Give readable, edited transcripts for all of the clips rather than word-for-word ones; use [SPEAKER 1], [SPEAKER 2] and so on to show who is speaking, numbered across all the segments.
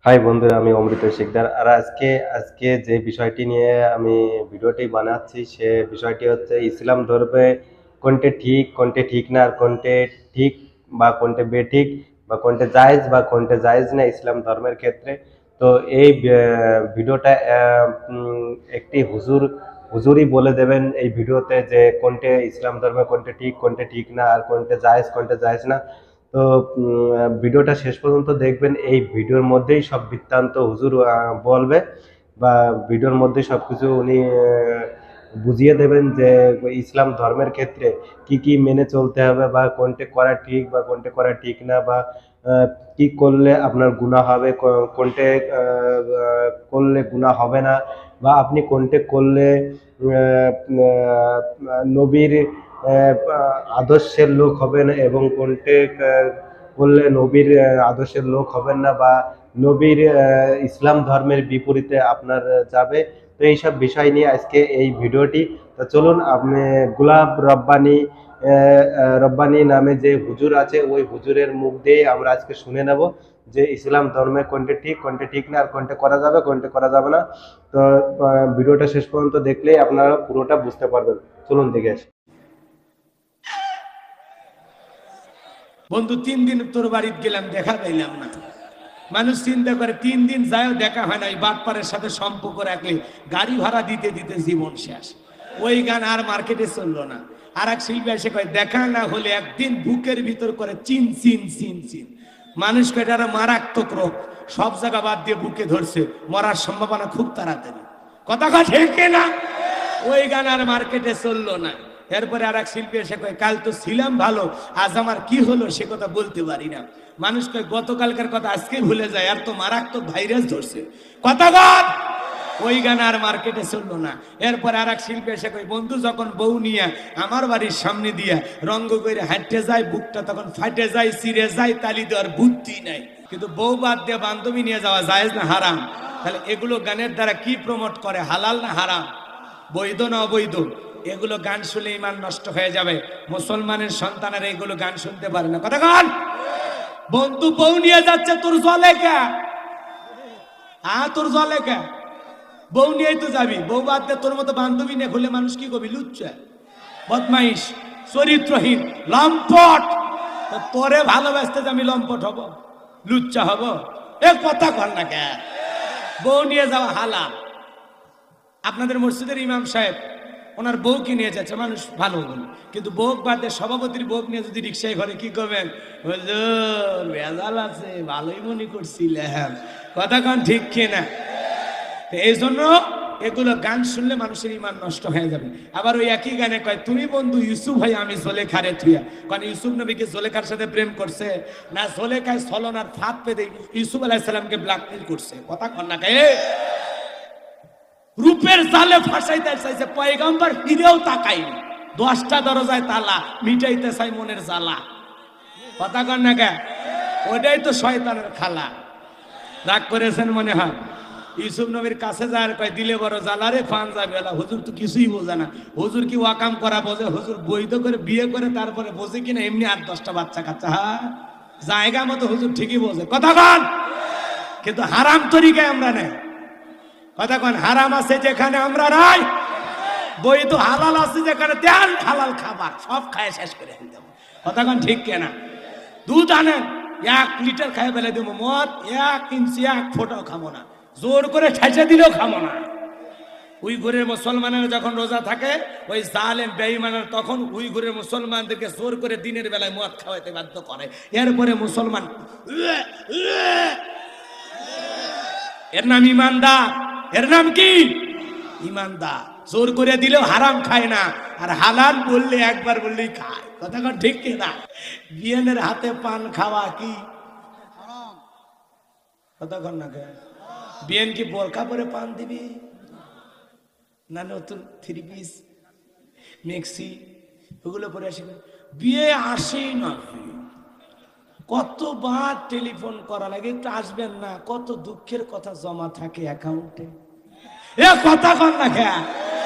[SPEAKER 1] High বন্ধুরা, আমি অমৃত শিকদার। আর আজকে আজকে যে বিষয়টি নিয়ে আমি ভিডিওটি বানাচ্ছি সে বিষয়টি হচ্ছে ইসলাম ধর্মে কোনটি ঠিক কোনটি ঠিক না, আর কোনটি ঠিক বা কোনটি বেঠিক, বা কোনটি জায়েজ বা কোনটি জায়েজ না ইসলাম ধর্মের ক্ষেত্রে। তো এই ভিডিওটা একটি হুজুরই বলে দেবেন এই ভিডিওতে যে কোনটি ইসলাম ধর্মে কোনটি ঠিক না, আর কোনটি জায়েজ না। তো ভিডিওটা শেষ পর্যন্ত দেখবেন। এই ভিডিওর মধ্যেই সব বৃত্তান্ত হুজুর বলবে, বা ভিডিওর মধ্যেই সবকিছু উনি বুঝিয়ে দেবেন যে ইসলাম ধর্মের ক্ষেত্রে কি কি মেনে চলতে হবে, বা কোনটি করা ঠিক বা কোনটি করা ঠিক না, বা কি করলে আপনার গুনাহ হবে, কোনটি করলে গুনাহ হবে না, বা আপনি কোনটি করলে নবীর আদর্শের লোক হবেন, এবং কোনটি করলে নবীর আদর্শের লোক হবেন না, বা নবীর ইসলাম ধর্মের বিপরীতে আপনার যাবে। তো এইসব বিষয় নিয়ে আজকে এই ভিডিওটি। তো চলুন, আপনি গুলাব রব্বানি নামে যে হুজুর আছে ওই হুজুরের মুখ দিয়ে আমরা আজকে শুনে নেব যে ইসলাম ধর্মে কোনটি ঠিক না, আর কোনটি করা যাবে কোনটি করা যাবে না। তো ভিডিওটা শেষ পর্যন্ত দেখলেই আপনারা পুরোটা বুঝতে পারবেন। চলুন দেখে আসি।
[SPEAKER 2] বন্ধু 3 দিন তোর বাড়িতে গেলাম, দেখা পাইলাম না। মানুষ চিন্তা করে 3 দিন যায়ও দেখা হয় না, ওই বাটপারের সাথে সম্পর্ক রাখলে গাড়ি ভাড়া দিতে দিতে জীবন শেষ। ওই গান আর মার্কেটে চললো না। আর এক শিল্পী এসে কয় দেখা না হলে একদিন বুকের ভিতর করে চিন চিন চিন চিন। মানুষ কয় এটা মারাত্মক রোগ, সব জায়গা বাদ দিয়ে বুকে ধরছে, মরার সম্ভাবনা খুব তাড়াতাড়ি। কথা ঠিক না? ওই গান আর মার্কেটে চললো না। এরপরে আর এক শিল্পী এসে কয় কাল তো ছিলাম ভালো, আজ আমার কি হলো সে কথা বলতে পারি না। মানুষ কয় গতকালকার কথা আজকে ভুলে যায়, আর তো মারাত্মক ভাইরাস ধরছে। কথা ওই গান আর মার্কেটে চললো না। এরপরে আর এক শিল্পী এসে কয় বন্ধু যখন বউ নিয়ে আমার বাড়ির সামনে দিয়া রঙ্গ করে হাঁটতে যায়, বুকটা তখন ফাটে যায়, চিরে যায়, তালি দেওয়ার বুদ্ধি নাই। কিন্তু বউ বাদ দিয়ে বান্ধবী নিয়ে যাওয়া জায়েজ না হারাম? তাহলে এগুলো গানের দ্বারা কি প্রমোট করে, হালাল না হারাম, বৈধ না অবৈধ? এগুলো গান শুনলে ইমান নষ্ট হয়ে যাবে। মুসলমানের সন্তানেরা এগুলো গান শুনতে পারে না। কথা গান বন্ধু বউ নিয়ে যাচ্ছে, তোর জলে কে? তোর জলে কে? বউ নিয়েই তো যাবি, বউ বাদ দে, তোর মতো বান্ধবী নিয়ে খুলে মানুষ কি করবি? লুচ্চা, বদমাইশ, চরিত্রহীন, লম্পট। তোরে ভালোবাসতে যে আমি লম্পট হব, লুচ্চা হব? এ কথা কর না কে? বউ নিয়ে যাওয়া হালাল। আপনাদের মসজিদের ইমাম সাহেব ওনার বউকে নিয়ে যাচ্ছে, মানুষ ভালো বলে, কিন্তু বউ বাদে সভাপতির বউ নিয়ে যদি রিক্সায় ঘরে কি করবেন? ভেজাল আছে, ভালোই মনে করছিলাম। কথা কন ঠিক কিনা? এই জন্য এগুলো গান শুনলে মানুষের ইমান নষ্ট হয়ে যাবে। আবার ওই একই গানে কয় তুমি বন্ধু ইউসুফ ভাই আমি জোলেখারে থুয়া। কারণ ইউসুফ নবীকে জোলেখার সাথে প্রেম করছে না, জোলেখায় ছলনার ফাঁদ পেতে ইউসুফ আলাইহিস সালামকে ব্ল্যাকমেল করছে। কথা কন না কে? রূপের জালে ফাঁসাইতে চাইছে, পয়গম্বর ফিরেও তাকায়নি। 10টা দরজায় তালা, মিটাইতে চাই মনের জ্বালা। কথা কন না কে? ওটাই তো শয়তানের খালা। রাগ করেছেন মনে হয়। ইউসুফ নবীর কাছে যায়, কয় দিলে বড় জ্বালা রে, ফান যাবে। হুজুর তো কিছুই বোঝে না। হুজুর কি ওয়াকাম করা বোঝে? হুজুর বৈধ করে বিয়ে করে তারপরে বোঝে কিনা এমনি 8-10টা বাচ্চা কাচ্চা। জায়গা মতো হুজুর ঠিকই বোঝে। কথা কন। কিন্তু হারাম তরিকায় আমরা নেই। কথা কন, হারাম আছে যেখানে আমরা নাই, বৈধ হালাল আছে যেখানে, দেন হালাল খাবার সব খায় শেষ করে দেবো। কথা কন ঠিক কেনা? দুধ আনেন 1 লিটার খাই ফেলে দেবো, মদ 1 ইঞ্চি 1 ফোঁটাও খাবো না, জোর করে ছেঁচে দিলেও খাবো না। উইঘুরের মুসলমানেরা যখন রোজা থাকে, ওই জালেম বেঈমানের তখন উইঘুরের মুসলমানদেরকে জোর করে দিনের বেলায় মদ খাওয়াইতে বাধ্য করে। এরপরে মুসলমান, এর নাম ইমানদার। এর নাম কি? ইমানদার। জোর করে দিলেও হারাম খায় না, আর হালাল বললে একবার বললেই খায়। কথা কন ঠিক কিনা? বিয়ানের হাতে পান খাওয়া কি হারাম? কথা কন না কে? বিয়ান কি বোরকা পরে পান দিবি না নতুন 3 পিস মেক্সি ওগুলো পরে আসবে? বিয়ে আসেই না। কতবার টেলিফোন করা লাগে, একটু আসবেন না? কত দুঃখের কথা জমা থাকে অ্যাকাউন্টে। এ কথা কন না কে?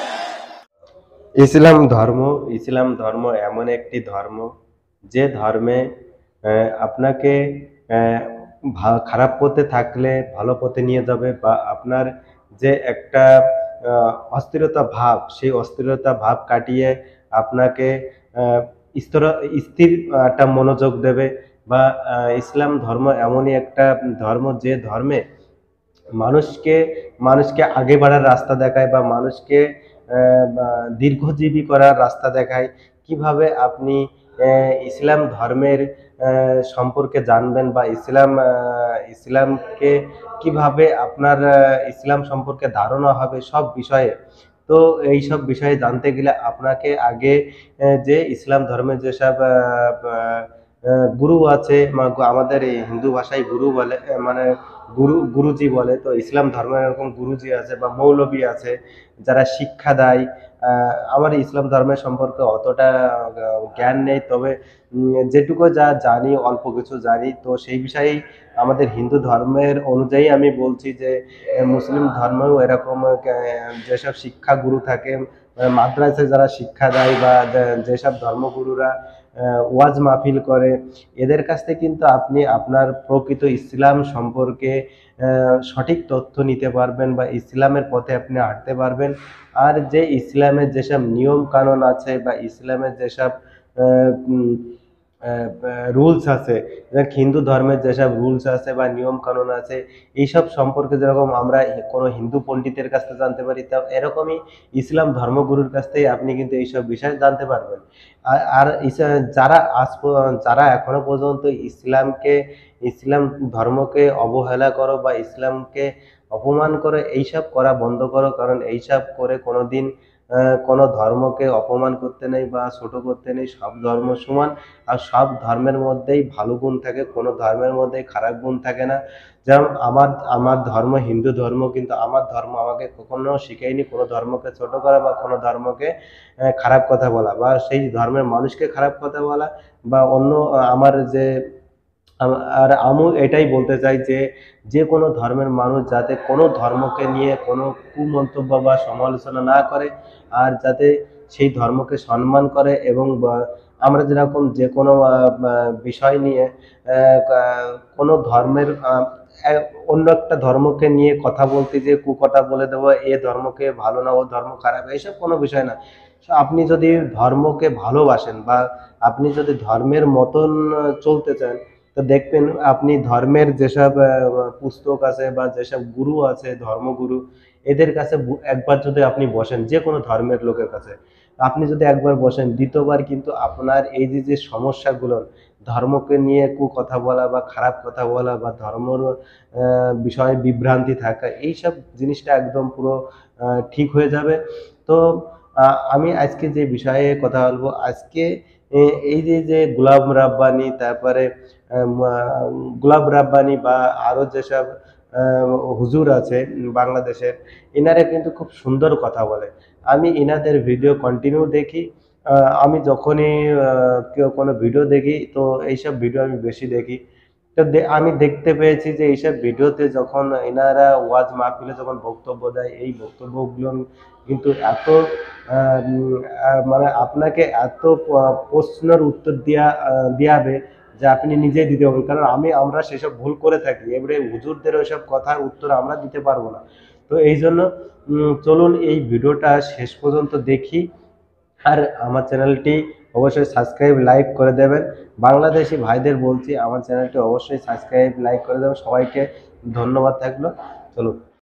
[SPEAKER 1] ইসলাম ধর্ম এমন একটি ধর্ম যে ধর্মে আপনাকে খারাপ পথে থাকলে ভালো পথে নিয়ে যাবে, বা আপনার যে একটা অস্থিরতা ভাব, সেই অস্থিরতা ভাব কাটিয়ে আপনাকে আহ, স্থির স্থির একটা মনোযোগ দেবে। বা ইসলাম ধর্ম এমনই একটা ধর্ম, যে ধর্মে মানুষকে মানুষকে আগে বাড়ার রাস্তা দেখায়, বা মানুষকে বা দীর্ঘজীবী করার রাস্তা দেখায়। কিভাবে আপনি ইসলাম ধর্মের সম্পর্কে জানবেন, বা ইসলামকে কিভাবে আপনার ইসলাম সম্পর্কে ধারণা হবে সব বিষয়ে। তো এই সব বিষয়ে জানতে গেলে আপনাকে আগে যে ইসলাম ধর্মের যেসব গুরু আছে, আমাদের এই হিন্দু ভাষায় গুরু বলে, মানে গুরুজি বলে, তো ইসলাম ধর্মের এরকম গুরুজি আছে বা মৌলবী আছে যারা শিক্ষা দেয়। আমার ইসলাম ধর্মের সম্পর্কে অতটা জ্ঞান নেই, তবে যেটুকু যা জানি, অল্প কিছু জানি, তো সেই বিষয়েই আমাদের হিন্দু ধর্মের অনুযায়ী আমি বলছি যে মুসলিম ধর্মেও এরকম যেসব শিক্ষা গুরু থাকে, মাদ্রাসায় যারা শিক্ষা দেয়, বা যেসব ধর্মগুরুরা ওয়াজ মাহফিল করে, এদের কাছ থেকে কিন্তু আপনি আপনার প্রকৃত ইসলাম সম্পর্কে সঠিক তথ্য নিতে পারবেন, বা ইসলামের পথে আপনি হাঁটতে পারবেন। আর যে ইসলামের যেসব নিয়ম কানুন আছে, বা ইসলামের যেসব রুলস আছে, হিন্দু ধর্মের যেসব রুলস আছে বা নিয়ম কানুন আছে, এইসব সম্পর্কে যেরকম আমরা কোনো হিন্দু পণ্ডিতের কাছ থেকে জানতে পারি, তা এরকমই ইসলাম ধর্মগুরুর কাছ থেকে আপনি কিন্তু এইসব বিষয় জানতে পারবেন। আর যারা এখনো পর্যন্ত ইসলাম ধর্মকে অবহেলা করো, বা ইসলামকে অপমান করে, এইসব করা বন্ধ করো। কারণ এইসব করে কোনোদিন কোনো ধর্মকে অপমান করতে নেই বা ছোট করতে নেই। সব ধর্ম সমান, আর সব ধর্মের মধ্যেই ভালো গুণ থাকে, কোনো ধর্মের মধ্যেই খারাপ গুণ থাকে না। যেমন আমার আমার ধর্ম হিন্দু ধর্ম, কিন্তু আমার ধর্ম আমাকে কখনো শিখায়নি কোনো ধর্মকে ছোট করা, বা কোনো ধর্মকে খারাপ কথা বলা, বা সেই ধর্মের মানুষকে খারাপ কথা বলা, বা অন্য আমার যে আর আমি এটাই বলতে চাই যে যে কোনো ধর্মের মানুষ যাতে কোনো ধর্মকে নিয়ে কোনো কুমন্তব্য বা সমালোচনা না করে, আর যাতে সেই ধর্মকে সম্মান করে। এবং আমরা যেরকম যে কোনো বিষয় নিয়ে কোনো ধর্মের অন্য একটা ধর্মকে নিয়ে কথা বলতে, যে কুকথা বলে দেবো এ ধর্মকে ভালো না, ও ধর্ম খারাপ, এইসব কোনো বিষয় না। আপনি যদি ধর্মকে ভালোবাসেন, বা আপনি যদি ধর্মের মতন চলতে চান, তো দেখবেন আপনি ধর্মের যেসব পুস্তক আছে, বা যেসব গুরু আছে ধর্মগুরু, এদের কাছে একবার যদি আপনি বসেন, যে কোনো ধর্মের লোকের কাছে আপনি যদি একবার বসেন, দ্বিতীয়বার কিন্তু আপনার এই যে যে সমস্যাগুলো, ধর্মকে নিয়ে কথা বলা, বা খারাপ কথা বলা, বা ধর্মর বিষয়ে বিভ্রান্তি থাকা, এইসব জিনিসটা একদম পুরো ঠিক হয়ে যাবে। তো আমি আজকে যে বিষয়ে কথা বলবো, আজকে এই যে যে গোলাম রাব্বানি, তারপরে গোলাপ রাব্বানি, বা আরো যেসব হুজুর আছে বাংলাদেশের, এনারা কিন্তু খুব সুন্দর কথা বলে। আমি এনাদের ভিডিও কন্টিনিউ দেখি। আমি যখনই কেউ কোনো ভিডিও দেখি, তো এইসব ভিডিও আমি বেশি দেখি। তো আমি দেখতে পেয়েছি যে এইসব ভিডিওতে যখন এনারা ওয়াজ মাহফিলে যখন বক্তব্য দেয়, এই বক্তব্যগুলো কিন্তু এত মানে আপনাকে এত প্রশ্নের উত্তর দিয়াবে, যে আপনি নিজেই দিতে পারবেন। কারণ আমরা সেসব ভুল করে থাকি, এবারে হুজুরদের ওইসব কথার উত্তর আমরা দিতে পারবো না। তো এই জন্য চলুন এই ভিডিওটা শেষ পর্যন্ত দেখি। আর আমার চ্যানেলটি অবশ্যই সাবস্ক্রাইব লাইক করে দেবেন। বাংলাদেশি ভাইদের বলছি, আমার চ্যানেলটি অবশ্যই সাবস্ক্রাইব লাইক করে দেবেন। সবাইকে ধন্যবাদ থাকলো। চলুন।